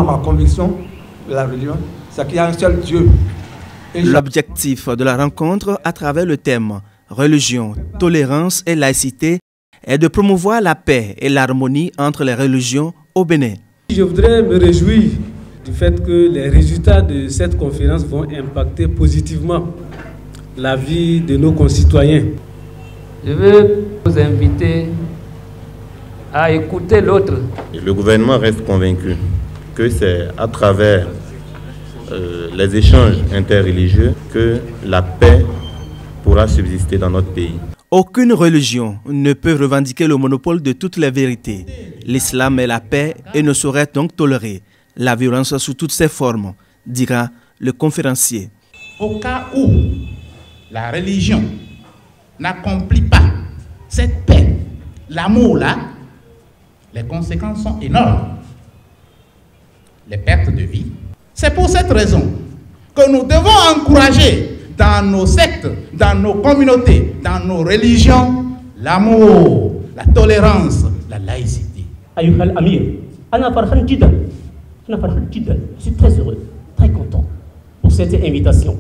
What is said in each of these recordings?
Ma conviction de la religion, c'est qu'il y a un seul Dieu. L'objectif de la rencontre à travers le thème religion, tolérance et laïcité est de promouvoir la paix et l'harmonie entre les religions au Bénin. Je voudrais me réjouir du fait que les résultats de cette conférence vont impacter positivement la vie de nos concitoyens. Je veux vous inviter à écouter l'autre. Le gouvernement reste convaincu que c'est à travers les échanges interreligieux que la paix pourra subsister dans notre pays. Aucune religion ne peut revendiquer le monopole de toutes les vérités. L'islam est la paix et ne saurait donc tolérer la violence sous toutes ses formes, dira le conférencier. Au cas où la religion n'accomplit pas cette paix, l'amour-là, les conséquences sont énormes. Les pertes de vie. C'est pour cette raison que nous devons encourager dans nos sectes, dans nos communautés, dans nos religions, l'amour, la tolérance, la laïcité. Ayyuhal Amir, je suis très heureux, très content pour cette invitation.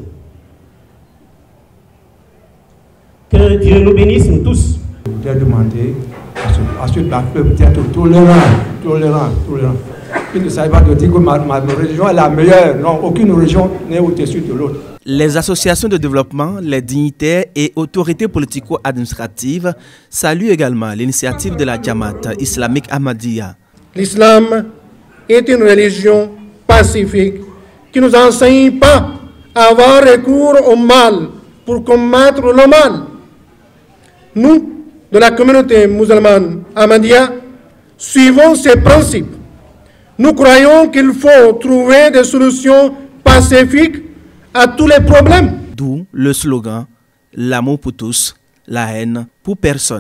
Que Dieu nous bénisse nous tous. Je voudrais demander à ce peuple d'être tolérant. Il ne s'agit pas de dire que ma religion est la meilleure. Non, aucune religion n'est au-dessus de l'autre. Les associations de développement, les dignitaires et autorités politico-administratives saluent également l'initiative de la Jamaat islamique Ahmadiyya. L'islam est une religion pacifique qui ne nous enseigne pas à avoir recours au mal pour combattre le mal. Nous, de la communauté musulmane Ahmadiyya, suivons ces principes. Nous croyons qu'il faut trouver des solutions pacifiques à tous les problèmes. D'où le slogan « L'amour pour tous, la haine pour personne ».